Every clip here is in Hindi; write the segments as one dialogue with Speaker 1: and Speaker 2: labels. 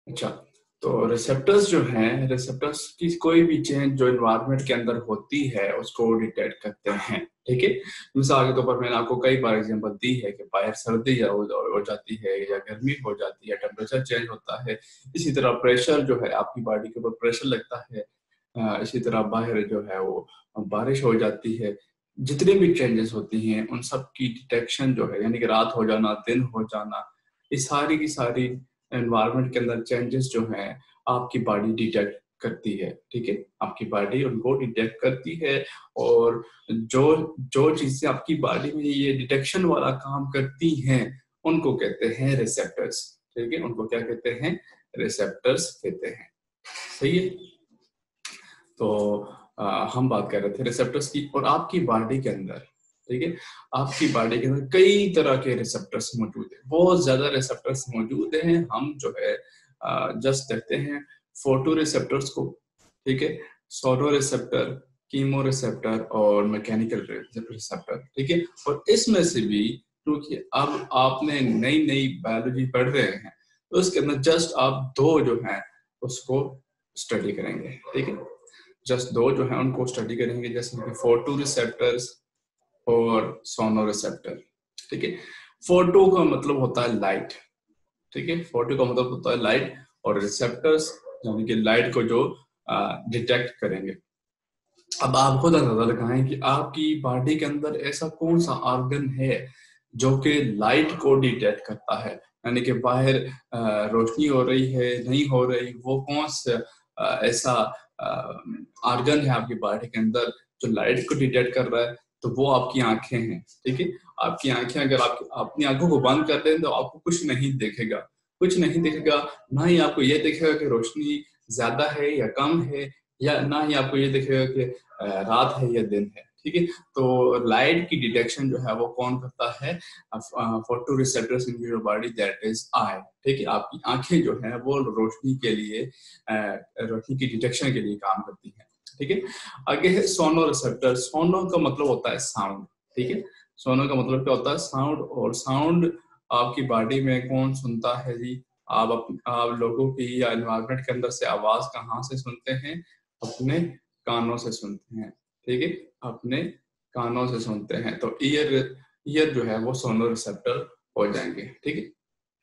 Speaker 1: अच्छा, तो रिसेप्टर्स जो हैं, रिसेप्टर्स की कोई भी चेंज जो एनवायरनमेंट के अंदर होती है उसको डिटेक्ट करते हैं। ठीक है, मिसाल के तौर पर मैंने आपको कई बार एग्जांपल दी है कि बाहर सर्दी हो जाती है या गर्मी हो जाती है, टेम्परेचर चेंज होता है। इसी तरह प्रेशर जो है, आपकी बॉडी के ऊपर प्रेशर लगता है। इसी तरह बाहर जो है वो बारिश हो जाती है। जितनी भी चेंजेस होती हैं उन सब की डिटेक्शन जो है, यानी कि रात हो जाना, दिन हो जाना, ये सारी की सारी एनवायरनमेंट के अंदर चेंजेस जो हैं आपकी बॉडी डिटेक्ट करती है। ठीक है, आपकी बॉडी उनको डिटेक्ट करती है। और जो जो चीजें आपकी बॉडी में ये डिटेक्शन वाला काम करती हैं उनको कहते हैं रिसेप्टर्स। ठीक है, उनको क्या कहते हैं? रिसेप्टर्स कहते हैं। सही है। तो हम बात कर रहे थे रिसेप्टर्स की, और आपकी बॉडी के अंदर, ठीक है, आपकी बॉडी के अंदर कई तरह के रिसेप्टर्स मौजूद हैं, बहुत ज्यादा रिसेप्टर्स मौजूद हैं। हम जो है जस्ट देखते हैं फोटो रिसेप्टर्स को। ठीक है, सोनो रिसेप्टर, कीमो रिसेप्टर और मैकेनिकल रिसेप्टर। ठीक है, और इसमें से भी क्योंकि अब आपने नई नई बायोलॉजी पढ़ रहे हैं तो उसके अंदर जस्ट आप दो जो हैं उसको स्टडी करेंगे। ठीक है, जस्ट दो जो है उनको स्टडी करेंगे, जैसे कि फोटो रिसेप्टर्स और सोनो रिसेप्टर। ठीक है, फोटो का मतलब होता है लाइट। ठीक है, फोटो का मतलब होता है लाइट, और रिसेप्टर्स यानी कि लाइट को जो डिटेक्ट करेंगे। अब आप खुद अंदाजा लगाएं कि आपकी बॉडी के अंदर ऐसा कौन सा ऑर्गन है जो कि लाइट को डिटेक्ट करता है, यानी कि बाहर रोशनी हो रही है नहीं हो रही, वो कौन सा ऐसा ऑर्गन है आपकी बॉडी के अंदर जो लाइट को डिटेक्ट कर रहा है? तो वो आपकी आंखें हैं। ठीक है, आपकी आंखें अगर आप अपनी आंखों को बंद कर दें तो आपको कुछ नहीं दिखेगा, कुछ नहीं दिखेगा। ना ही आपको ये दिखेगा कि रोशनी ज्यादा है या कम है, या ना ही आपको ये दिखेगा कि रात है या दिन है। ठीक है, तो लाइट की डिटेक्शन जो है वो कौन करता है? Photo receptors in your body, that is eye. ठीक है, आपकी आंखें जो है वो रोशनी के लिए, रोशनी की डिटेक्शन के लिए काम करती हैं। ठीक है, आगे है सोनो रिसेप्टर। सोनो का मतलब होता है साउंड। ठीक है, सोनो का मतलब क्या होता है? साउंड। और साउंड आपकी बॉडी में कौन सुनता है जी? आप लोगों की या एनवायरनमेंट के अंदर से आवाज कहाँ से सुनते हैं? अपने कानों से सुनते हैं। ठीक है, अपने कानों से सुनते हैं। तो ईयर जो है वो सोनो रिसेप्टर हो जाएंगे। ठीक है,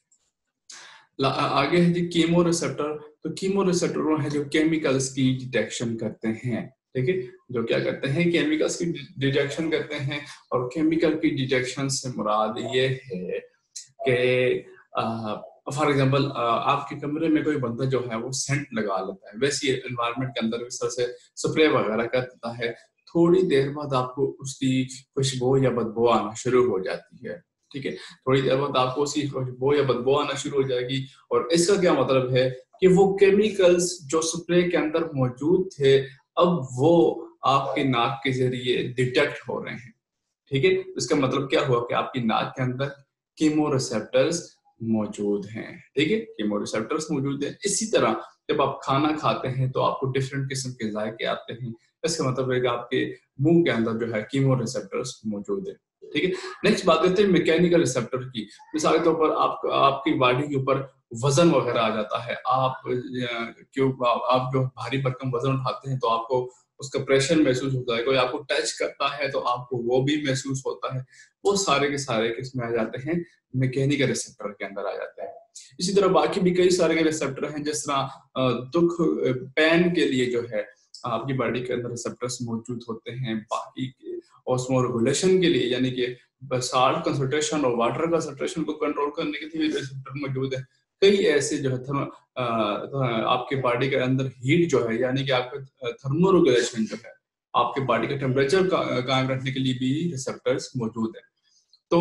Speaker 1: आगे है जी कीमो रिसेप्टर। तो कीमो रिसेप्टर है जो केमिकल्स की डिटेक्शन करते हैं। ठीक है, जो क्या करते हैं? केमिकल्स की डिटेक्शन करते हैं। और केमिकल की डिटेक्शन से मुराद ये है कि फॉर एग्जांपल आपके कमरे में कोई बंदा जो है वो सेंट लगा लेता है, वैसे एनवायरनमेंट के अंदर इस तरह से स्प्रे वगैरह कर देता है, थोड़ी देर बाद आपको उसकी खुशबू या बदबू आना शुरू हो जाती है। ठीक है, थोड़ी देर बाद आपको उसकी खुशबू या बदबू आना शुरू हो जाएगी। और इसका क्या मतलब है कि वो केमिकल्स जो स्प्रे के अंदर मौजूद थे अब वो आपके नाक के जरिए डिटेक्ट हो रहे हैं। ठीक है, इसका मतलब क्या हुआ कि आपकी नाक के अंदर कीमो रिसेप्टर्स मौजूद हैं। ठीक है, कीमो रिसेप्टर्स मौजूद हैं। इसी तरह जब आप खाना खाते हैं तो आपको डिफरेंट किस्म के जायके आते हैं, इसका मतलब है कि आपके मुंह के अंदर जो है कीमो रिसेप्टर्स मौजूद है। ठीक है, नेक्स्ट बात करते हैं मैकेनिकल रिसेप्टर की। मिसाल के तौर पर आपकी बॉडी के ऊपर वजन वगैरह आ जाता है, आप जो भारी भरकम वजन उठाते हैं तो आपको उसका प्रेशर महसूस होता है, कोई आपको टच करता है तो आपको वो भी महसूस होता है। वो सारे के सारे किसमें आ जाते हैं? मैकेनिकल रिसेप्टर के अंदर आ जाते हैं। इसी तरह बाकी भी कई सारे रिसेप्टर हैं, जिस तरह दुख, पेन के लिए जो है आपकी बॉडी के अंदर रिसेप्टर्स मौजूद होते हैं। बाकी ऑस्मोरेगुलेशन के लिए, यानी कि साल्ट कंसंट्रेशन और वाटर कंसंट्रेशन को कंट्रोल करने के लिए रिसेप्टर मौजूद है। कई ऐसे जो है आपके बॉडी के अंदर हीट जो है, यानी कि आपका थर्मोरेगुलेशन जो है, आपके बॉडी का टेम्परेचर कायम रखने के लिए भी रिसेप्टर्स मौजूद है। तो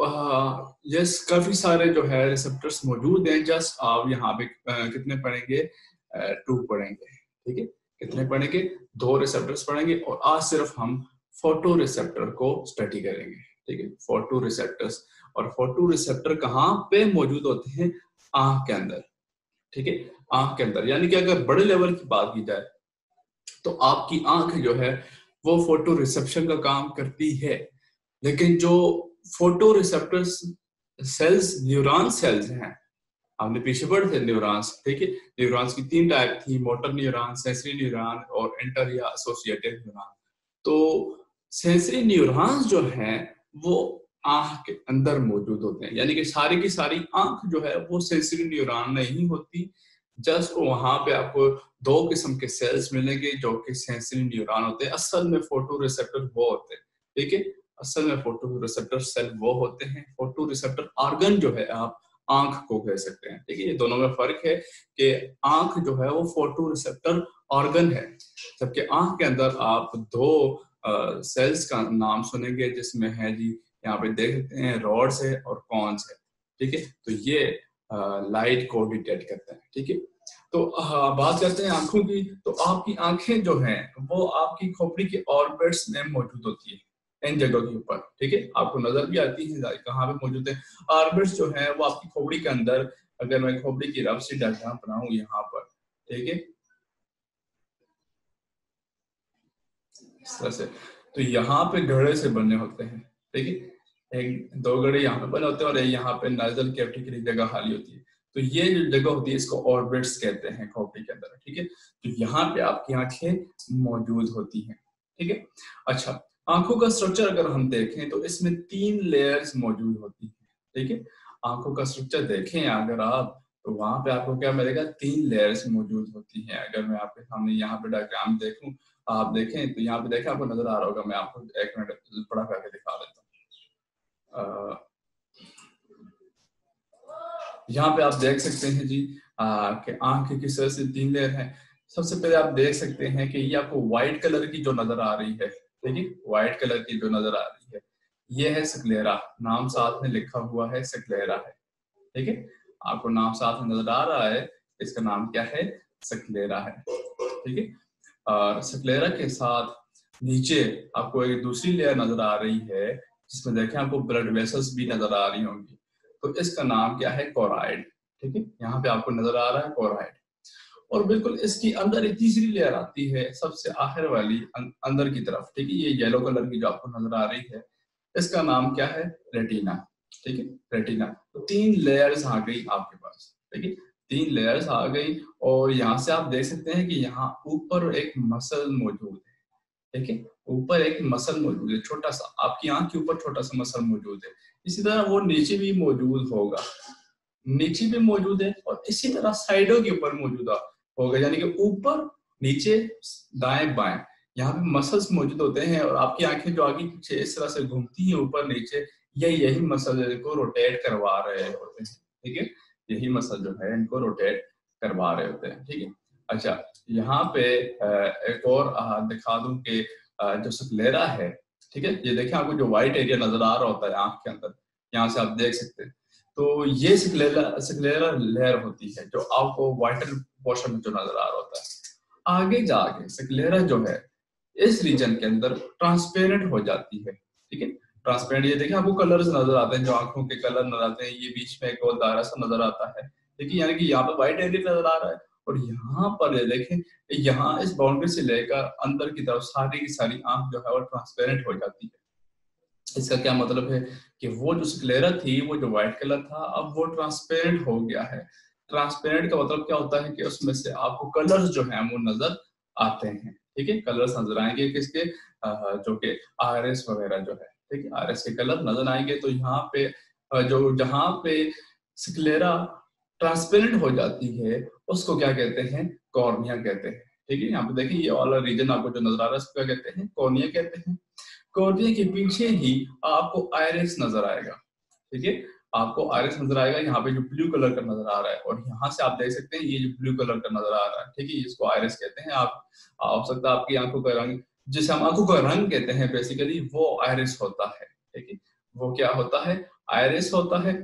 Speaker 1: यस, काफी सारे जो है रिसेप्टर्स मौजूद हैं। जस्ट आप यहाँ पे कितने पढ़ेंगे? 2 पढ़ेंगे। ठीक है, कितने पढ़ेंगे? 2 रिसेप्टर्स पढ़ेंगे। और आज सिर्फ हम फोटो रिसेप्टर को स्टडी करेंगे। ठीक है, फोटो रिसेप्टर्स। और फोटो रिसेप्टर कहाँ पे मौजूद होते हैं? आंख के अंदर। ठीक है, आंख के अंदर, यानी कि अगर बड़े लेवल की बात की जाए तो आपकी आंख जो है वो फोटो रिसेप्शन का काम करती है। लेकिन जो photo receptors cells, neuron cells हैं, आपने पीछे पढ़े थे न्यूरॉन्स, ठीक है। न्यूरॉन्स की 3 टाइप थी, मोटर न्यूरॉन, सेंसरी न्यूरॉन और इंटर या एसोसिएटेड न्यूरॉन। तो सेंसरी न्यूरॉन्स जो है वो आंख के अंदर मौजूद होते हैं, यानी कि सारी की सारी आंख जो है वो सेंसरी न्यूरॉन नहीं होती। जस्ट वहां पे आपको 2 किस्म के सेल्स मिलेंगे जो कि सेंसरी न्यूरॉन होते हैं। असल में फोटो रिसेप्टर वो होते हैं, ठीक है। असल में फोटो रिसेप्टर सेल वो होते हैं। फोटो रिसेप्टर ऑर्गन जो है आप आंख को कह सकते हैं, ठीक है। ये दोनों में फर्क है कि आंख जो है वो फोटो रिसेप्टर ऑर्गन है, जबकि आंख के अंदर आप 2 सेल्स का नाम सुनेंगे जिसमें है जी, यहाँ पे देख सकते हैं रॉड्स है और कॉन्स है, ठीक है। तो ये लाइट को डिटेक्ट करते हैं, ठीक है। तो बात करते हैं आंखों की। तो आपकी आंखें जो हैं वो आपकी खोपड़ी के ऑर्बिट्स में मौजूद होती है, इन जगहों के ऊपर, ठीक है। आपको नजर भी आती है कहाँ पे मौजूद है। ऑर्बिट्स जो है वो आपकी खोपड़ी के अंदर, अगर मैं खोपड़ी की रफ सी डायग्राम बनाऊं यहाँ पर, ठीक है, इस तरह से, तो यहाँ पे गड़े से बने होते हैं, ठीक है। 2 गड़े यहाँ पे बने होते हैं और यहाँ पे नाजल कैविटी के लिए जगह खाली होती है। तो ये जो जगह होती है इसको ऑर्बिट्स कहते हैं खोपड़ी के अंदर, ठीक है। तो यहाँ पे आपकी आंखें मौजूद होती हैं, ठीक है। अच्छा, आंखों का स्ट्रक्चर अगर हम देखें तो इसमें 3 लेयर्स मौजूद होती है, ठीक है। आंखों का स्ट्रक्चर देखें अगर आप, तो वहां पे आपको क्या मिलेगा, 3 लेयर्स मौजूद होती हैं। अगर मैं आपके सामने यहाँ पे डायग्राम देखूं, आप देखें तो यहाँ पे देखें, आपको नजर आ रहा होगा। मैं आपको 1 मिनट बड़ा करके दिखा देता हूँ। यहाँ पे आप देख सकते हैं जी कि आंख की किस तरह से 3 लेयर है। सबसे पहले आप देख सकते हैं कि ये आपको व्हाइट कलर की जो नजर आ रही है, देखिए व्हाइट कलर की जो नजर आ रही है, ये है स्क्लेरा। नाम साथ में लिखा हुआ है, स्क्लेरा है, ठीक है। आपको नाम साथ में नजर आ रहा है, इसका नाम क्या है, स्क्लेरा है, ठीक है। और स्क्लेरा के साथ नीचे आपको एक दूसरी लेयर नजर आ रही है जिसमें देखें आपको ब्लड वेसल्स भी नजर आ रही होंगी। तो इसका नाम क्या है, कोराइड, ठीक है। यहाँ पे आपको नजर आ रहा है कोराइड। और बिल्कुल इसकी अंदर एक तीसरी लेयर आती है, सबसे आखिर वाली अंदर की तरफ, ठीक है। ये येलो कलर की जो आपको नजर आ रही है, इसका नाम क्या है, रेटिना, ठीक है, रेटिना। तो 3 लेयर्स आ गई आपके पास, ठीक है, 3 लेयर्स आ गई। और यहाँ से आप देख सकते हैं कि यहाँ ऊपर एक मसल मौजूद है, ठीक है। ऊपर एक मसल मौजूद है, छोटा सा, आपकी आंख के ऊपर छोटा सा मसल मौजूद है। इसी तरह वो नीचे भी मौजूद होगा, नीचे भी मौजूद है, और इसी तरह साइडों के ऊपर मौजूद होगा, यानी कि ऊपर नीचे दाएं बाएं यहाँ पे मसल्स मौजूद होते हैं। और आपकी आंखें जो आगे पीछे इस तरह से घूमती हैं ऊपर नीचे, यही मसल को रोटेट करवा रहे होते हैं, ठीक है। यही मसल जो है इनको रोटेट करवा रहे होते हैं, ठीक है। अच्छा, यहाँ पे एक और दिखा दूं कि जो स्क्लेरा है, ठीक है, ये देखें आपको जो व्हाइट एरिया नजर आ रहा होता है आंख के अंदर, यहाँ से आप देख सकते हैं। तो ये स्क्लेरा लेयर होती है जो आपको वाइटल पोर्शन में जो नजर आ रहा होता है। आगे जाके स्क्लेरा जो है इस रीजन के अंदर ट्रांसपेरेंट हो जाती है, ठीक है। ट्रांसपेरेंट, ये देखिए आपको कलर्स नजर आते हैं, जो आंखों के कलर नजर आते हैं, ये बीच में एक और दायरा सा नजर आता है, ठीक है। यानी कि यहाँ पे व्हाइट एरिया नजर आ रहा है, और यहाँ पर ये देखें, यहाँ इस बाउंड्री से लेकर अंदर की तरफ सारी की सारी आंख जो है वो ट्रांसपेरेंट हो जाती है। इसका क्या मतलब है कि वो जो स्क्लेरा थी, वो जो व्हाइट कलर था, अब वो ट्रांसपेरेंट हो गया है। ट्रांसपेरेंट का मतलब क्या होता है कि उसमें से आपको कलर्स जो हैं वो नजर आते हैं, ठीक है। कलर्स नजर आएंगे किसके, जो कि आरएस वगैरह जो है, ठीक है, आरएस के कलर नजर आएंगे। तो यहाँ पे जो जहाँ पे स्क्लेरा ट्रांसपेरेंट हो जाती है उसको क्या कहते हैं, कॉर्निया कहते हैं, ठीक है। यहाँ पे देखिए ये वाला रीजन आपको जो नजर आ रहा है उसको क्या कहते हैं, कॉर्निया कहते हैं। कॉर्निया के पीछे ही आपको आयरिस नजर आएगा, ठीक है। आपको आयरिस नजर आएगा, यहाँ पे जो ब्लू कलर का नजर आ रहा है, और यहाँ से आप देख सकते हैं ये जो ब्लू कलर का नजर आ रहा है, ठीक है, इसको आयरिस कहते हैं। आप हो सकता है आपकी आंखों का रंग, जिसे हम आंखों का रंग कहते हैं बेसिकली, वो आयरिस होता है, ठीक है। वो क्या होता है, आयरिस होता है।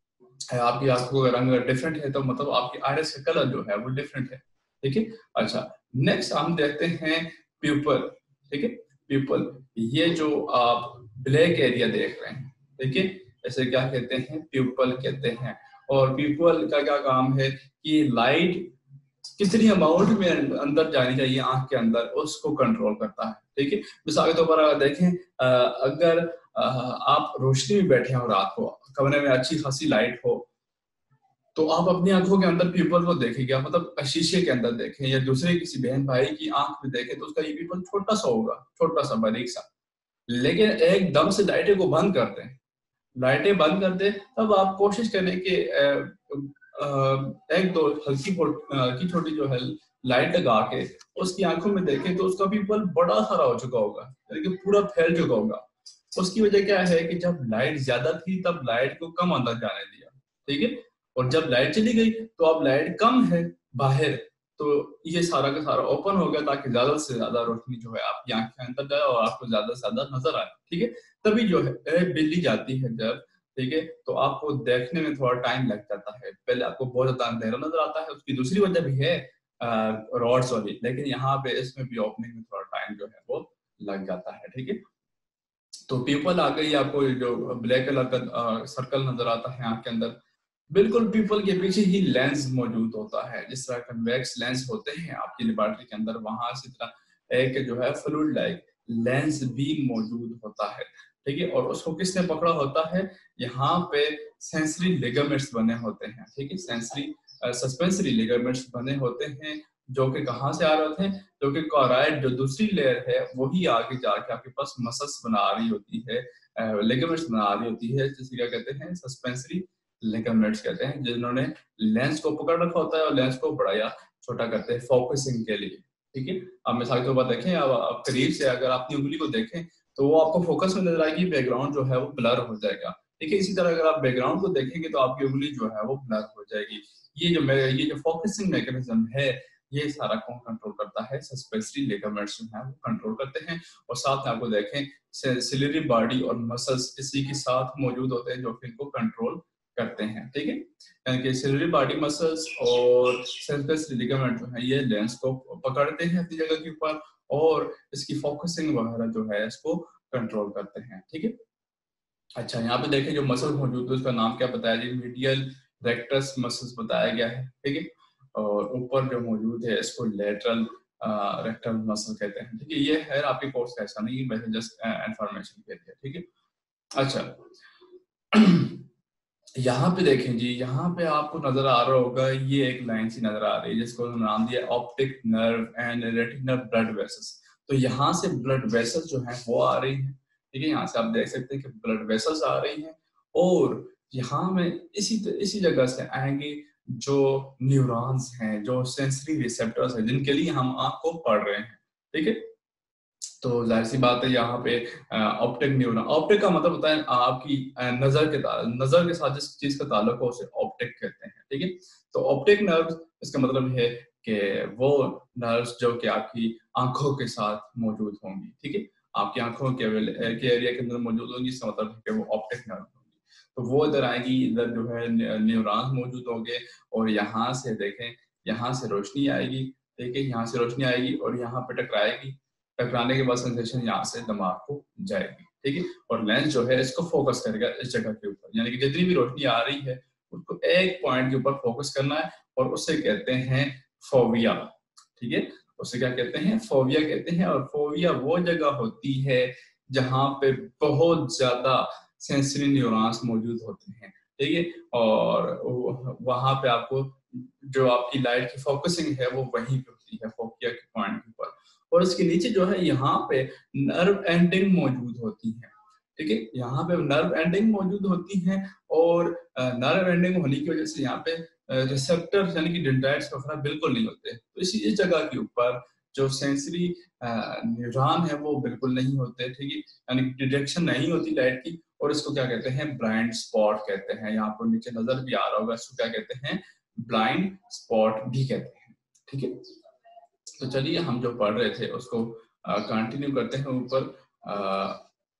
Speaker 1: आपकी आंखों का रंग डिफरेंट है तो मतलब आपकी आयरिस का कलर जो है वो डिफरेंट है, ठीक है। अच्छा, नेक्स्ट हम देखते हैं प्यूपल, ठीक है। प्यूपल, ये जो आप ब्लैक एरिया देख रहे हैं, ठीक है, ऐसे क्या कहते हैं, प्यूपल कहते हैं। और प्यूपल का क्या काम है कि लाइट कितनी अमाउंट में अंदर जानी चाहिए आंख के अंदर, उसको कंट्रोल करता है, ठीक है। मिसाल के तौर पर अगर देखें, अगर आप रोशनी में बैठे हो, रात को कमरे में अच्छी खासी लाइट हो, तो आप अपनी आंखों के अंदर पीपल को देखेंगे, आप मतलब शीशे के अंदर देखें या दूसरे किसी बहन भाई की आंख में देखें तो उसका ये पीपल छोटा सा होगा, छोटा सा बारीक सा। लेकिन एकदम से लाइटें को बंद कर दें, लाइटें बंद कर दे, तब आप कोशिश करें कि एक दो हल्की छोटी जो है लाइट लगा के उसकी आंखों में देखें तो उसका पीपल बड़ा सारा हो चुका होगा, यानी कि पूरा फैल चुका होगा। उसकी वजह क्या है कि जब लाइट ज्यादा थी तब लाइट को कम अंदर जाने दिया, ठीक है, और जब लाइट चली गई तो अब लाइट कम है बाहर, तो ये सारा का सारा ओपन हो गया ताकि ज्यादा से ज्यादा रोशनी जो है आपकी आंख के अंदर जाए और आपको ज्यादा से ज्यादा नजर आए, ठीक है। तभी जो है बिल्ली जाती है जब, ठीक है, तो आपको देखने में थोड़ा टाइम लग जाता है, पहले आपको बहुत ज्यादा अंधेरा नजर आता है। उसकी दूसरी वजह भी है रॉड्स वाली, लेकिन यहाँ पे इसमें भी ओपनिंग में थोड़ा टाइम जो है वो लग जाता है, ठीक है। तो पीपल आ गई, आपको जो ब्लैक कलर का सर्कल नजर आता है आंख के अंदर, बिल्कुल पीपल के पीछे ही लेंस मौजूद होता है। जिस तरह कन्वेक्स लेंस होते हैं आपकी लेबोरेटरी के अंदर, वहां से तरह एक जो है फ्लूइड लाइक लेंस भी मौजूद होता है, ठीक है। और उसको किसने पकड़ा होता है, यहाँ पे सेंसरी लिगामेंट्स बने होते हैं, ठीक है, सेंसरी सस्पेंसरी लिगामेंट्स बने होते हैं, जो कि कहाँ से आ रहे होते हैं, जो कि कोराइड जो दूसरी लेयर है वही आगे जाके आपके पास मसल्स बना रही होती है, लिगामेंट्स बना रही होती है, जिसे क्या कहते हैं, सस्पेंसरी लिगामेंट्स कहते हैं, जिन्होंने लेंस को पकड़ रखा होता है और लेंस को बड़ा या छोटा करते हैं फोकसिंग के लिए, ठीक है। अब मिसाल के तौर पर देखें, अब करीब से अगर अपनी उंगली को देखें तो वो आपको फोकस में नजर आएगी, बैकग्राउंड जो है वो ब्लर हो जाएगा, ठीक है। इसी तरह अगर आप बैकग्राउंड को देखेंगे तो आपकी उंगली जो है वो ब्लर हो जाएगी। ये जो फोकसिंग मैकेनिज्म है ये सारा कौन कंट्रोल करता है, सस्पेंसरी लिगामेंट्स जो है वो कंट्रोल करते हैं। और साथ में आपको देखें सिलेरी बॉडी और मसल्स इसी के साथ मौजूद होते हैं जो कि इनको कंट्रोल करते हैं, ठीक है। यानी कि सिलेरी बॉडी मसल्स और सस्पेंसरी लिगामेंट जो है ये लेंस को पकड़ते हैं अपनी जगह के ऊपर और इसकी फोकसिंग वगैरह जो है इसको कंट्रोल करते हैं, ठीक है। अच्छा, यहाँ पे देखें जो मसल मौजूद है उसका नाम क्या बताया जी, मीडियल रेक्टस मसल्स बताया गया है, ठीक है। और ऊपर जो मौजूद है इसको लेटरल रेक्टल मसल कहते हैं, ठीक है। ये है आपके कोर्स का ऐसा नहीं, वैसे जस्ट इंफॉर्मेशन के लिए, ठीक है। अच्छा यहाँ पे देखें जी, यहाँ पे आपको नजर आ रहा होगा ये एक लाइन सी नजर आ रही है जिसको नाम दिया optic nerve and retinal blood vessels. तो यहाँ से ब्लड वेसल्स जो है वो आ रही हैं, ठीक है, यहाँ से आप देख सकते हैं कि ब्लड वेसल्स आ रही हैं और यहाँ में इसी जगह से आएंगे जो न्यूरॉन्स हैं, जो सेंसरी रिसेप्टर्स हैं जिनके लिए हम आंख को पढ़ रहे हैं, ठीक है। तो जाहिर सी बात है यहाँ पे ऑप्टिक न्यूरॉन, ऑप्टिक का मतलब होता है आपकी नजर के साथ जिस चीज का ताल्लुक हो उसे ऑप्टिक कहते हैं, ठीक है। तो ऑप्टिक नर्व इसका मतलब है कि वो नर्व्स जो कि आपकी आंखों के साथ मौजूद होंगी, ठीक है, आपकी आंखों के एरिया के अंदर मौजूद होंगी, इसका मतलब है कि वो ऑप्टिक नर्व होंगी। तो वो इधर आएगी, इधर जो है न्यूरॉन्स मौजूद होंगे और यहाँ से देखें, यहाँ से रोशनी आएगी, ठीक है, यहाँ से रोशनी आएगी और यहाँ पे टकराएगी, टकराने के बाद सेंसेशन यहाँ से दिमाग को जाएगी, ठीक है। और लेंस जो है इसको फोकस करेगा इस जगह के ऊपर, यानी कि जितनी भी रोशनी आ रही है उसको एक पॉइंट के ऊपर फोकस करना है और उसे कहते हैं फोविया, ठीक है। उसे क्या कहते हैं, फोविया कहते हैं। और फोविया वो जगह होती है जहाँ पे बहुत ज्यादा सेंसरी न्यूरॉन्स मौजूद होते हैं, ठीक है। और वहां पे आपको जो आपकी लाइट की फोकसिंग है वो वहीं पे होती है, फोविया के पॉइंट के ऊपर। और इसके नीचे जो है यहाँ पे नर्व एंडिंग मौजूद होती है, ठीक है, यहाँ पे नर्व एंडिंग मौजूद होती है और नर्व एंडिंग होने की वजह से यहाँ पे रिसेप्टर्स यानी कि डेंड्राइट्स वगैरह बिल्कुल नहीं होते। तो इस जगह के ऊपर जो सेंसरी न्यूरॉन है वो बिल्कुल नहीं होते, ठीक है, यानी डिटेक्शन नहीं होती लाइट की। और इसको क्या कहते हैं, ब्लाइंड स्पॉट कहते हैं। यहाँ पर नीचे नजर भी आ रहा होगा, इसको क्या कहते हैं, ब्लाइंड स्पॉट भी कहते हैं, ठीक है। तो चलिए हम जो पढ़ रहे थे उसको कंटिन्यू करते हैं ऊपर।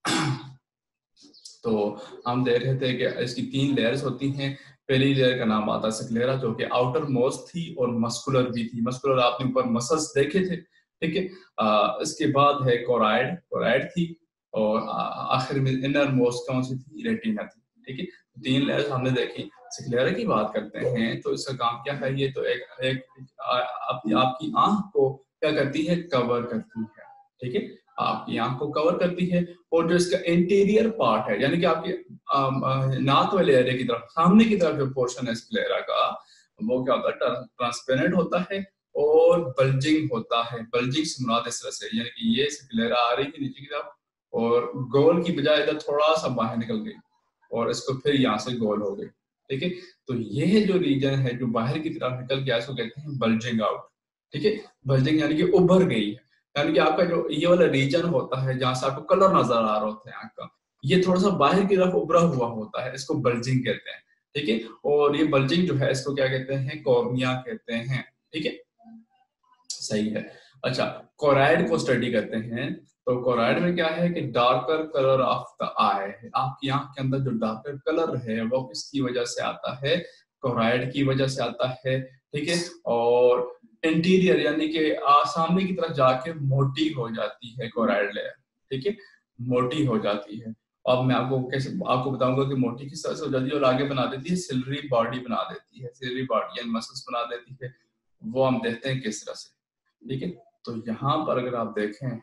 Speaker 1: तो हम देख रहे थे कि इसकी 3 लेयर्स होती हैं। पहली लेयर का नाम आता है स्क्लेरा जो कि आउटर मोस्ट थी और मस्कुलर भी थी। मस्कुलर आपने ऊपर मसल्स देखे थे, ठीक है। इसके बाद है कोराइड, कोराइड थी और आखिर में इनर मोस्ट कौन सी थी, रेटिना थी, ठीक है। 3 लेयर्स हमने देखी। स्क्लेरा की बात करते हैं तो इसका काम क्या है, ये तो एक आपकी आंख को क्या करती है, कवर करती है, ठीक है। आपकी आंख को कवर करती है। और जो इसका इंटीरियर पार्ट है, यानी कि आपकी नाक वाले एरिया की तरफ, सामने की तरफ जो पोर्शन है स्क्लेरा का, वो क्या होता है, ट्रांसपेरेंट होता है और बल्जिंग होता है। बल्जिंग से मुराद इस तरह से, यानी कि ये स्क्लेरा आ रही है नीचे की तरफ और गोल की बजाय इधर थोड़ा सा बाहर निकल गई और इसको फिर यहाँ से गोल हो गई। ठीक है, तो ये जो रीजन है जो बाहर की तरफ निकल गया, इसको कहते हैं बल्जिंग आउट। ठीक है, बल्जिंग यानी कि उभर गई है, यानी कि आपका जो ये वाला रीजन होता है जहां से आपको कलर नजर आ रहा होता है आंख का, ये थोड़ा सा बाहर की तरफ उभरा हुआ होता है, इसको बल्जिंग कहते हैं। ठीक है, और ये बल्जिंग जो है इसको क्या कहते हैं, कॉर्निया कहते हैं। ठीक है, सही है। अच्छा, कोराइड को स्टडी करते हैं तो कोराइड में क्या है कि darker colour of the eye है, आपकी आंख के अंदर जो डार्कर कलर है वो किसकी वजह से आता है, कोराइड की वजह से आता है। ठीक है, और इंटीरियर यानी कि सामने की तरफ जाके मोटी हो जाती है कोराइड लेयर। ठीक है, मोटी हो जाती है। अब मैं आपको कैसे आपको बताऊंगा कि मोटी किस तरह से हो जाती है और आगे बना देती है सिलरी बॉडी बना देती है, सिलरी बॉडी एंड मसल्स बना देती है, वो हम देखते हैं किस तरह से। ठीक है, तो यहाँ पर अगर आप देखें,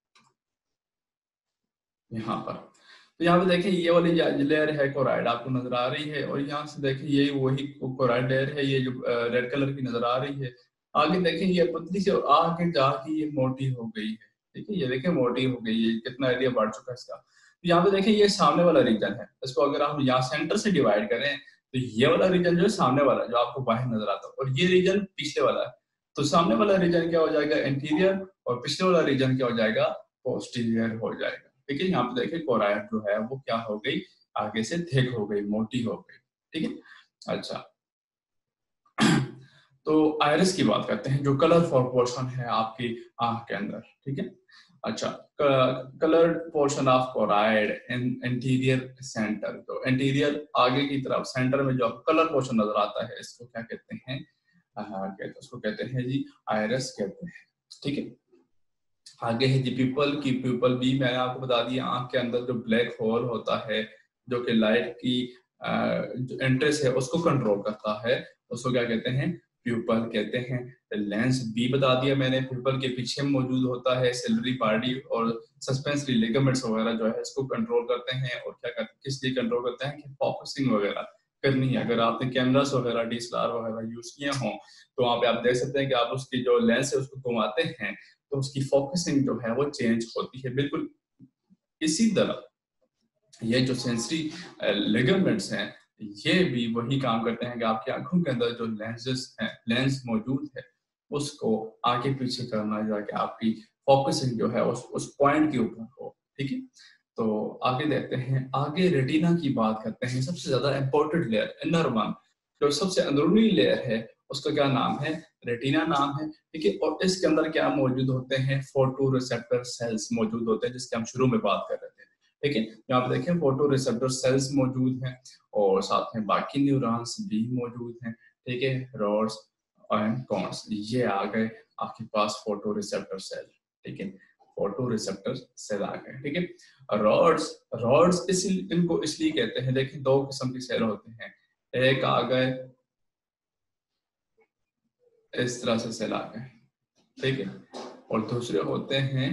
Speaker 1: यहाँ पर तो यहाँ पे देखें ये वाली लेयर है कोराइड आपको नजर आ रही है, और यहाँ से देखें ये वही कोराइड लेयर है, ये जो रेड कलर की नजर आ रही है। आगे देखें ये पतली से और आगे जाके ये मोटी हो गई है। ठीक है, ये देखें मोटी हो गई है, कितना एरिया बढ़ चुका है इसका। तो यहाँ पे देखें ये सामने वाला रीजन है, इसको अगर हम यहाँ सेंटर से डिवाइड करें तो ये वाला रीजन जो है सामने वाला जो आपको बाहर नजर आता है, और ये रीजन पीछे वाला है। तो सामने वाला रीजन क्या हो जाएगा, इंटीरियर, और पिछले वाला रीजन क्या हो जाएगा, पोस्टीरियर हो जाएगा। ठीक है, यहाँ पे देखिए कोराइड जो है वो क्या हो गई, आगे से थिक हो गई, मोटी हो गई। ठीक है, अच्छा तो आयरिस की बात करते हैं, जो कलरफुल पोर्शन है आपकी आंख के अंदर। ठीक है, अच्छा, coloured portion of choroid in interior centre, तो इंटीरियर आगे की तरफ सेंटर में जो आपको कलर पोर्शन नजर आता है इसको क्या कहते हैं, उसको कहते हैं जी आयरिस कहते हैं। ठीक है, आगे है जी पीपल की, पीपल भी मैंने आपको बता दिया, आंख के अंदर जो ब्लैक होल होता है जो कि लाइट की जो एंट्रेंस है उसको कंट्रोल करता है, उसको क्या कहते हैं, प्यूपल कहते हैं। लेंस बी बता दिया मैंने, प्यूपल के पीछे मौजूद होता है सिल्वरी बॉडी और सस्पेंसरी लिगामेंट्स वगैरह जो है इसको कंट्रोल करते हैं, और क्या करते हैं, किस लिए कंट्रोल करते हैं कि फोकसिंग वगैरह करनी है। अगर आपने कैमरास वगैरह डीएसएलआर वगैरह यूज किए हों तो वहां पे आप देख सकते हैं कि आप उसकी जो लेंस है उसको घुमाते हैं तो उसकी फोकसिंग जो है वो चेंज होती है। बिल्कुल इसी तरह ये जो सेंसरी लिगामेंट्स हैं ये भी वही काम करते हैं कि आपकी आंखों के अंदर जो लेंसेस हैं, लेंस मौजूद है, उसको आगे पीछे करना जाके आपकी फोकसिंग जो है उस पॉइंट के ऊपर हो। ठीक है, तो आगे देखते हैं, आगे रेटिना की बात करते हैं, सबसे ज्यादा इंपॉर्टेंट लेयर, इनर वन, जो सबसे अंदरूनी लेयर है उसका क्या नाम है, रेटिना नाम है। ठीक है, और इसके अंदर क्या मौजूद होते हैं, फोटो रिसेप्टर सेल्स मौजूद होते हैं, जिसके हम शुरू में बात कर रहे थे। ठीक है, यहाँ पे देखें फोटो रिसेप्टर सेल्स मौजूद हैं और साथ में बाकी न्यूरॉन्स भी मौजूद हैं। ठीक है, रॉड्स एंड कॉन्स, ये आ गए आपके पास फोटो रिसेप्टर सेल। ठीक है, फोटो रिसेप्टर सेल आ गए। ठीक है, रॉड्स, रॉड्स इनको इसलिए कहते हैं, देखिए दो किस्म के सेल होते हैं, एक आ गए इस तरह से सेल आ गए। ठीक है, और दूसरे होते हैं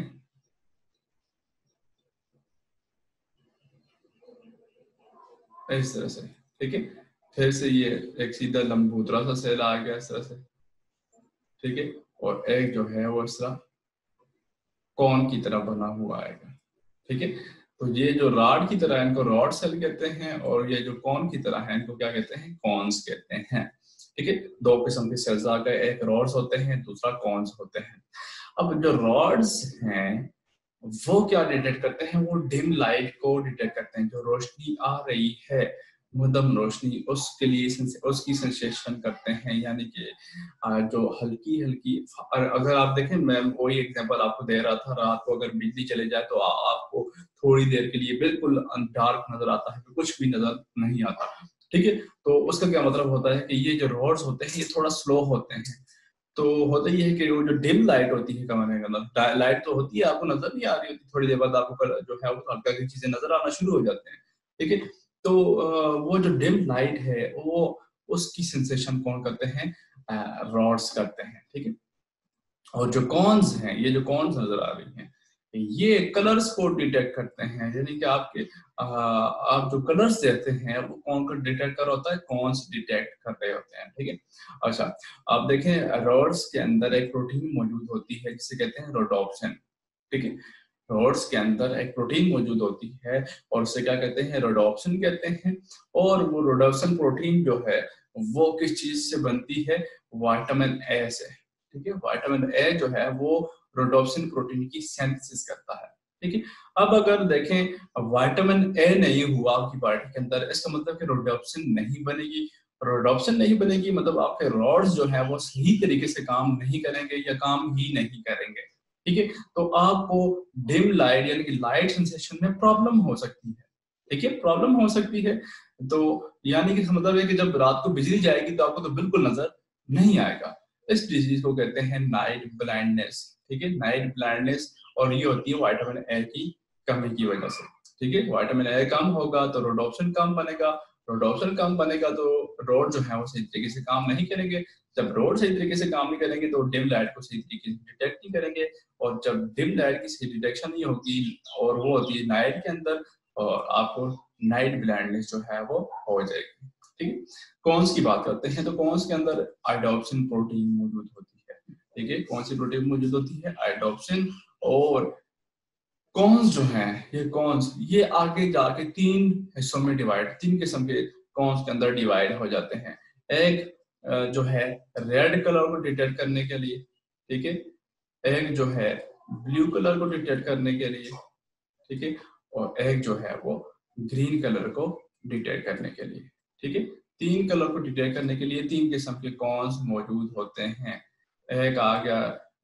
Speaker 1: इस तरह से। ठीक है, फिर से ये एक सीधा लंबूतरा सा सेल आ गया इस तरह से। ठीक है, और एक जो है वो इस तरह कॉन की तरह बना हुआ आएगा। ठीक है, तो ये जो रॉड की तरह है इनको रॉड सेल कहते हैं, और ये जो कॉन की तरह है इनको क्या कहते हैं, कॉन्स कहते हैं। ठीक है, दो किस्म के सेल्स आ गए, एक रॉड्स होते हैं, दूसरा कॉन्स होते हैं। अब जो रॉड्स हैं वो क्या डिटेक्ट करते हैं, वो डिम लाइट को डिटेक्ट करते हैं, जो रोशनी आ रही है मध्यम रोशनी, उसके लिए उसकी सेंसेशन करते हैं, यानी कि जो हल्की हल्की, अगर आप देखें मैं वही एग्जांपल आपको दे रहा था, रात को अगर बिजली चले जाए तो आपको थोड़ी देर के लिए बिल्कुल डार्क नजर आता है, कुछ भी नजर नहीं आता। ठीक है, तो उसका क्या मतलब होता है कि ये जो रॉड्स होते हैं ये थोड़ा स्लो होते हैं। तो होता ये है कि वो जो डिम लाइट होती है कमरे के अंदर, लाइट तो होती है आपको नजर नहीं आ रही होती, थोड़ी देर बाद आपको जो है वो हल्का हल्की चीजें नजर आना शुरू हो जाते हैं। ठीक है, तो वो जो डिम लाइट है वो उसकी सेंसेशन कौन करते हैं, रॉड्स करते हैं। ठीक है, और जो कॉन्स हैं, ये जो कॉन्स नजर आ रही हैं ये कलर्स को डिटेक्ट करते हैं, यानी कि आपके आप जो कलर्स देते हैं वो कौन का डिटेक्ट कर होता है, कौन से डिटेक्ट कर रहे होते हैं, ठीक है। अच्छा, आप देखें रॉड्स के अंदर एक प्रोटीन मौजूद होती है जिसे कहते हैं रोडोप्सिन, ठीक है। रॉड्स के अंदर एक प्रोटीन मौजूद होती है और उसे क्या कहते हैं, रोडोप्सिन कहते हैं। और वो रोडोप्सिन प्रोटीन जो है वो किस चीज से बनती है, विटामिन ए से, ठीक है। विटामिन ए जो है वो रोडोप्सिन प्रोटीन की सिंथेसिस करता है, ठीक है। अब अगर देखें विटामिन ए नहीं हुआ आपकी बॉडी के अंदर, इसका मतलब कि रोडोप्सिन नहीं बनेगी। रोडोप्सिन नहीं बनेगी मतलब आपके रॉड्स जो है वो सही तरीके से काम नहीं करेंगे या काम ही नहीं करेंगे, ठीक है। तो आपको डिम लाइट यानी कि लाइट सेंसेशन में प्रॉब्लम हो सकती है, ठीक है, प्रॉब्लम हो सकती है। तो यानी कि मतलब है कि जब रात को बिजली जाएगी तो आपको तो बिल्कुल नजर नहीं आएगा। इस डिजीज को कहते हैं नाइट ब्लाइंडनेस, ठीक है, नाइट ब्लाइंडनेस। और ये होती है विटामिन ए की कमी की वजह से, ठीक है। विटामिन ए कम होगा तो रोडोप्सिन कम बनेगा, रोडोप्सिन कम बनेगा तो रोड जो है वो सही तरीके से काम नहीं करेंगे। जब रोड सही तरीके से काम नहीं करेंगे तो डिम लाइट को सही तरीके से डिटेक्ट नहीं करेंगे। और जब डिम लाइट की सही डिटेक्शन नहीं होगी और वो होती है नाइट के अंदर, और आपको नाइट ब्लाइंडनेस जो है वो हो जाएगी, ठीक है। कॉन्स की बात करते हैं तो कॉन्स के अंदर आइडोप्सिन प्रोटीन मौजूद होती है, ठीक है। कौन सी प्रोटीन मौजूद होती है, आइडोप्सिन। और कॉन्स जो हैं, ये कॉन्स ये आगे जाके तीन हिस्सों में डिवाइड, तीन किस्म के कॉन्स के अंदर डिवाइड हो जाते हैं। एक जो है रेड कलर को डिटेक्ट करने के लिए, ठीक है। एक जो है ब्लू कलर को डिटेक्ट करने के लिए, ठीक है। और एक जो है वो ग्रीन कलर को डिटेक्ट करने के लिए, ठीक है। तीन कलर को डिटेक्ट करने के लिए तीन किस्म के कॉन्स मौजूद होते हैं। एक आ गया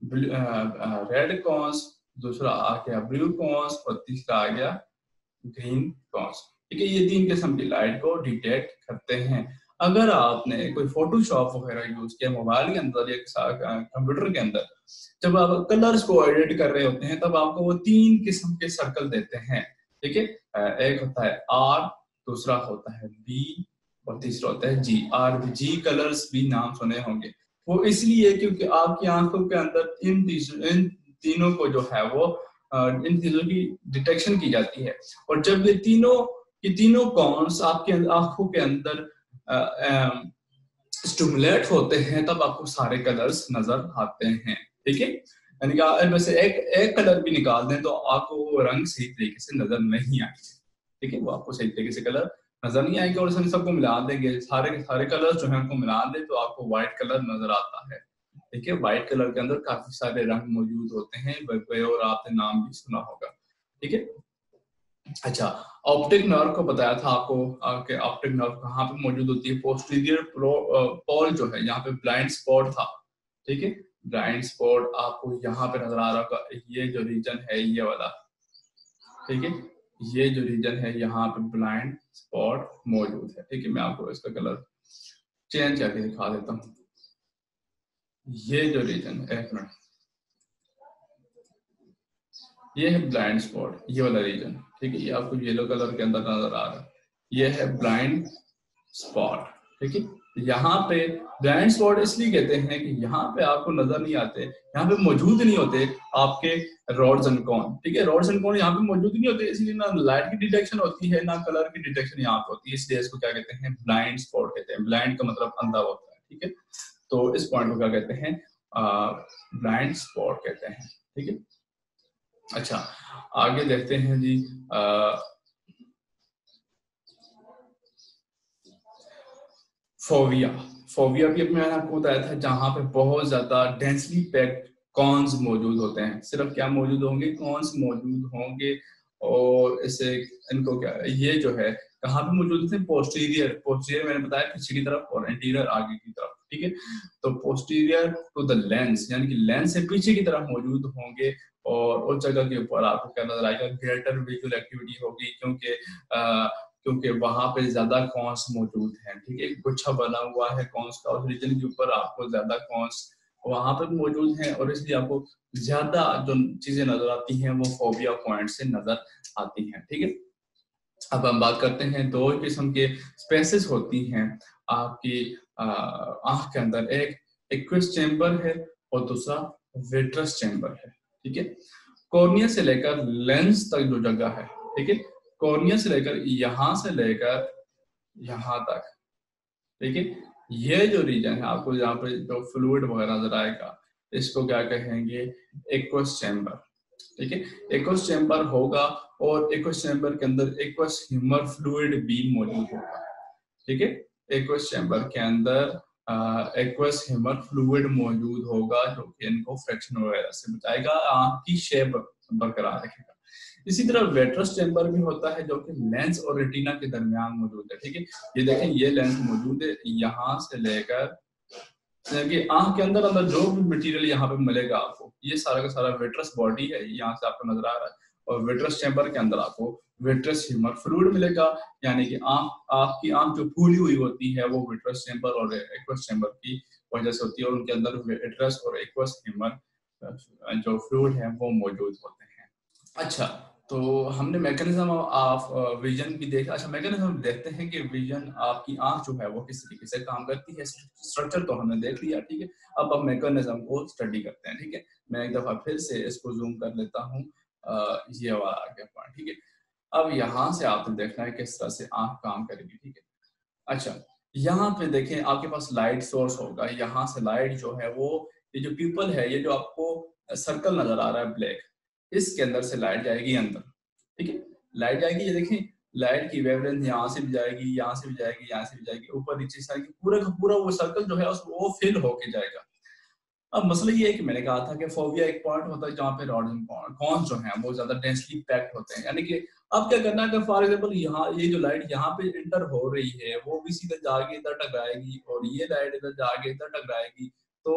Speaker 1: रेड कॉन्स, दूसरा आ गया ब्लू कॉन्स और तीसरा आ गया ग्रीन कॉन्स, ठीक है। ये तीन किस्म की लाइट को डिटेक्ट करते हैं। अगर आपने कोई फोटोशॉप वगैरह यूज किया मोबाइल के अंदर या कंप्यूटर के अंदर, जब आप कलर्स को एडिट कर रहे होते हैं तब आपको वो तीन किस्म के सर्कल देते हैं, ठीक है। एक होता है आर, दूसरा होता है बी और तीसरा होता है जी। आर बी जी कलर्स भी नाम सुने होंगे। वो इसलिए क्योंकि आपकी आंखों के अंदर इन तीनों को जो है वो इन तीनों की डिटेक्शन की जाती है। और जब ये तीनों कॉन्स आपके आंखों के अंदर स्टिमुलेट होते हैं तब आपको सारे कलर्स नजर आते हैं, ठीक है। यानी कि अगर वैसे एक कलर भी निकाल दें तो आपको वो रंग सही तरीके से नजर नहीं आएंगे, ठीक है। वो आपको सही तरीके से कलर नजर नहीं आएंगे। और इसमें सबको मिला देंगे, सारे के सारे कलर्स जो है उनको मिला दें तो आपको व्हाइट कलर नजर आता है, ठीक है। व्हाइट कलर के अंदर काफी सारे रंग मौजूद होते हैं और आपने नाम भी सुना होगा, ठीक है। अच्छा, ऑप्टिक नर्व को बताया था आपको कि ऑप्टिक नर्व कहाँ पे मौजूद होती है, पोस्टीरियर पोल जो है, यहाँ पे ब्लाइंड स्पॉट था, ठीक है। ब्लाइंड स्पॉट आपको यहाँ पे नजर आ रहा होगा, ये जो रीजन है ये वाला, ठीक है। ये जो रीजन है यहाँ पे ब्लाइंड स्पॉट मौजूद है, ठीक है। मैं आपको इसका कलर चेंज करके दिखा देता हूँ। ये जो रीजन है, एक मिनट, ये है ब्लाइंड स्पॉट, ये वाला रीजन, ठीक है। ये आपको येलो कलर के अंदर नजर आ रहा है, ये है ब्लाइंड स्पॉट, ठीक है। यहाँ पे ब्लाइंड स्पॉट इसलिए कहते हैं कि यहाँ पे आपको नजर नहीं आते, यहाँ पे मौजूद नहीं होते आपके रॉड्स एंड कॉन, ठीक है। रॉड्स एंड कॉन यहाँ पे मौजूद नहीं होते, इसलिए ना लाइट की डिटेक्शन होती है ना कलर की डिटेक्शन यहाँ पे होती है, इसलिए इसको क्या कहते हैं, ब्लाइंड स्पॉट कहते हैं। ब्लाइंड का मतलब अंधा होता है, ठीक है। तो इस पॉइंट को क्या कहते हैं, ब्लाइंड स्पॉट कहते हैं, ठीक है। अच्छा, आगे देखते हैं जी। फोविया, फोविया भी मैंने आपको बताया था जहां पे बहुत ज्यादा डेंसली पैक्ड कॉर्न्स मौजूद होते हैं। सिर्फ क्या मौजूद होंगे, कॉर्न्स मौजूद होंगे। और इसे इनको क्या, ये जो है कहाँ पे मौजूद होते हैं, पोस्टीरियर, पोस्टीरियर मैंने बताया पीछे की तरफ और एंटीरियर आगे की तरफ, ठीक है। तो पोस्टीरियर टू द लेंस यानी कि लेंस से पीछे की तरफ मौजूद होंगे। और उस जगह के ऊपर आपको क्या नजर आएगा, ग्रेटर विजुअल एक्टिविटी होगी, क्योंकि वहां पे ज्यादा कॉन्स मौजूद हैं, ठीक है। एक गुच्छा बना हुआ है कॉन्स का, उस रीजन के ऊपर आपको ज्यादा कॉन्स वहां पर मौजूद हैं और इसलिए आपको ज्यादा जो चीजें नजर आती हैं वो फोबिया पॉइंट से नजर आती हैं, ठीक है। अब हम बात करते हैं, दो किस्म के स्पेसेस होती हैं आपकी आंख के अंदर, एक एक्विस चेंबर है और दूसरा विट्रस चेंबर है, ठीक है। कॉर्निया से लेकर लेंस तक जो जगह है, ठीक है, कॉर्निया से लेकर यहां से लेकर यहां तक, ठीक है, ये जो रीजन है आपको यहाँ पे जो फ्लूइड वगैरह नजर आएगा, इसको क्या कहेंगे, एक्वस चैम्बर, ठीक है। एक्वस चैम्बर होगा और एक्वस चैम्बर के अंदर एक्वस ह्यूमर फ्लूइड भी मौजूद होगा, ठीक है। एक्वस चैम्बर के अंदर एक्वस ह्यूमर फ्लूइड मौजूद होगा जो कि इनको फ्रैक्शन वगैरह से बचाएगा, आंख की शेप बरकरार रखेगा। इसी तरह वेट्रस चैम्बर भी होता है जो कि लेंस और रेटिना के दरमियान मौजूद है, ठीक है। ये देखें, ये लेंस मौजूद है यहाँ से लेकर कि आंख के अंदर अंदर जो भी मटेरियल यहाँ पे मिलेगा आपको, ये सारा का सारा वेट्रस बॉडी है, यहाँ से आपको नजर आ रहा है, और वेट्रस चैम्बर के अंदर आपको वेट्रस ह्यूमर फ्लूइड मिलेगा, यानी कि आपकी आंख जो फूली हुई होती है वो वेट्रस चैम्बर और एक्वस चैम्बर की वजह से होती है, और उनके अंदर वेट्रस और एक्वस ह्यूमर जो फ्लूइड है वो मौजूद होते हैं। अच्छा, तो हमने मैकेनिज्म ऑफ विजन भी देखा। अच्छा, मैकेनिज्म देखते हैं कि विजन, आपकी आंख जो है वो किस तरीके से काम करती है। स्ट्रक्चर तो हमने देख लिया, ठीक है। अब हम मैकेनिज्म को स्टडी करते हैं, ठीक है। मैं एक दफा फिर से इसको जूम कर लेता हूँ, ये वाला आ गया पॉइंट, ठीक है। अब यहाँ से आपने देखना है किस तरह से आंख काम करेगी, ठीक है। अच्छा, यहाँ पे देखें, आपके पास लाइट सोर्स होगा, यहाँ से लाइट जो है वो, ये जो प्यूपल है, ये जो आपको सर्कल नजर आ रहा है ब्लैक, इसके अंदर से लाइट जाएगी अंदर, ठीक है। लाइट जाएगी, ये देखें, लाइट की वेवलेंथ यहाँ से भी जाएगी, यहाँ से भी जाएगी, यहाँ से भी जाएगी, ऊपर नीचे से आएगी, पूरा का पूरा वो सर्कल जो है वो फिल होके जाएगा। अब मसला ये है कि मैंने कहा था कि फोबिया एक पॉइंट होता है जहाँ पे रॉडिंग कॉन्स जो हैं वो ज्यादा डेंसली पैक्ड होते हैं, यानी कि अब क्या करना है कि फॉर एग्जांपल यहाँ ये जो लाइट यहाँ पे इंटर हो रही है वो भी सीधे जाके इधर टकराएगी, और ये लाइट इधर जाके इधर टकराएगी, तो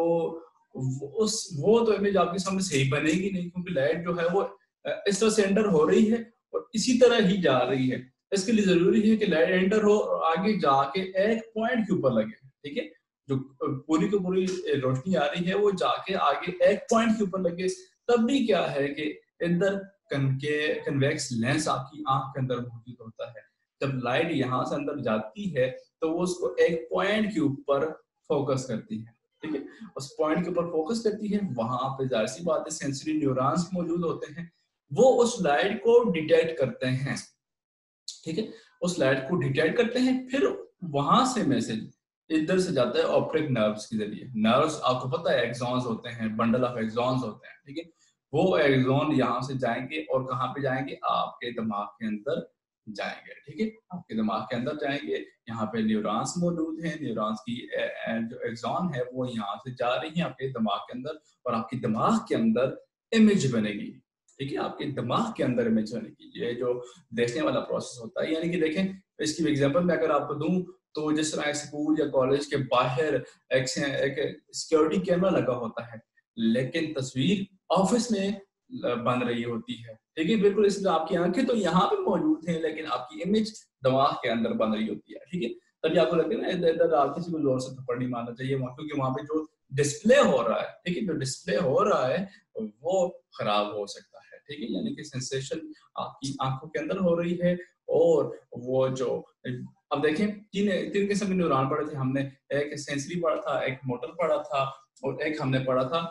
Speaker 1: वो तो इमेज आपके सामने सही बनेगी नहीं, क्योंकि लाइट जो है वो इस तरह से एंटर हो रही है और इसी तरह ही जा रही है। इसके लिए जरूरी है कि लाइट एंटर हो और आगे जाके एक पॉइंट के ऊपर लगे, ठीक है। जो पूरी की पूरी रोशनी आ रही है वो जाके आगे एक पॉइंट के ऊपर लगे, तब भी क्या है कि इधर कन्वेक्स लेंस आपकी आंख के अंदर मौजूद होता है। जब लाइट यहाँ से अंदर जाती है तो वो उसको एक पॉइंट के ऊपर फोकस करती है, ठीक है। उस पॉइंट के ऊपर फोकस करती है, वहां पे जाहिर सी बात है सेंसरी न्यूरॉन्स मौजूद होते हैं, वो उस लाइट को डिटेक्ट करते हैं, ठीक है। उस लाइट को डिटेक्ट करते हैं, फिर वहां से मैसेज इधर से जाता है ऑप्टिक नर्व्स के जरिए। नर्व्स आपको पता है एक्सॉन्स होते हैं, बंडल ऑफ एक्सॉन्स होते हैं, ठीक है। वो एक्सॉन यहाँ से जाएंगे और कहाँ पे जाएंगे, आपके दिमाग के अंदर जाएंगे, ठीक है। आपके दिमाग के अंदर जाएंगे, यहाँ पे न्यूरॉन्स मौजूद हैं, न्यूरॉन्स की जो एक्सॉन है वो यहाँ से जा रही है आपके दिमाग के अंदर, और आपके दिमाग के अंदर इमेज बनेगी, ठीक है। आपके दिमाग के अंदर इमेज बनेगी, ये जो देखने वाला प्रोसेस होता है। यानी कि देखें, इसकी एग्जांपल मैं अगर आपको दूं तो जिस तरह स्कूल या कॉलेज के बाहर एक सिक्योरिटी कैमरा लगा होता है, लेकिन तस्वीर ऑफिस में बन रही होती है, ठीक है। बिल्कुल इस तरह आपकी आंखें तो यहाँ पे मौजूद हैं, लेकिन आपकी इमेज दिमाग के अंदर बन रही होती है, ठीक है। तभी आपको लगता है ना इधर इधर आप किसी को जोर से थप्पड़ नहीं मारना चाहिए, क्योंकि वहां पे जो डिस्प्ले हो रहा है, ठीक है, जो डिस्प्ले हो रहा है वो खराब हो सकता है, ठीक है। यानी कि सेंसेशन आपकी आंखों के अंदर हो रही है, और वो जो, अब देखें, तीन तीन किस्म के न्यूरॉन पढ़े थे हमने, एक सेंसरी पढ़ा था, एक मोटर पढ़ा था, और एक हमने पढ़ा था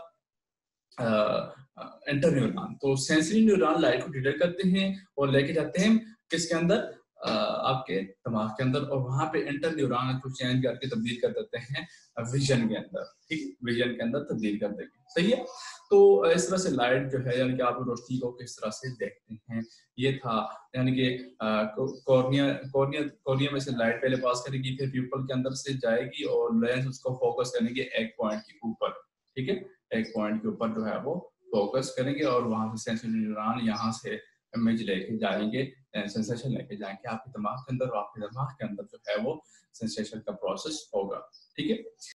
Speaker 1: इंटरन्यूरॉन। तो सेंसरी न्यूरॉन लाइट को डिटेक्ट करते हैं और लेके जाते हैं किसके अंदर, आपके दिमाग के अंदर, और वहां पे इंटर न्यूरॉन को चेंज करके तब्दील कर देते हैं विजन के अंदर, ठीक है, विजन के अंदर तब्दील कर देंगे, सही है। तो इस तरह से लाइट जो है, यानी कि आप रोशनी को किस तरह से देखते हैं, ये था। यानी कि कॉर्निया कॉर्निया कॉर्निया में से लाइट पहले पास करेगी, फिर प्यूपल के अंदर से जाएगी और लेंस उसको फोकस करेंगे एक पॉइंट के ऊपर, ठीक है। एक पॉइंट के ऊपर जो है वो फोकस करेंगे, और वहां से सेंसरी न्यूरॉन यहाँ से इमेज लेके जाएंगे, सेंसेशन लेके जाएंगे आपके दिमाग के अंदर, और आपके दिमाग के अंदर जो है वो सेंसेशन का प्रोसेस होगा, ठीक है।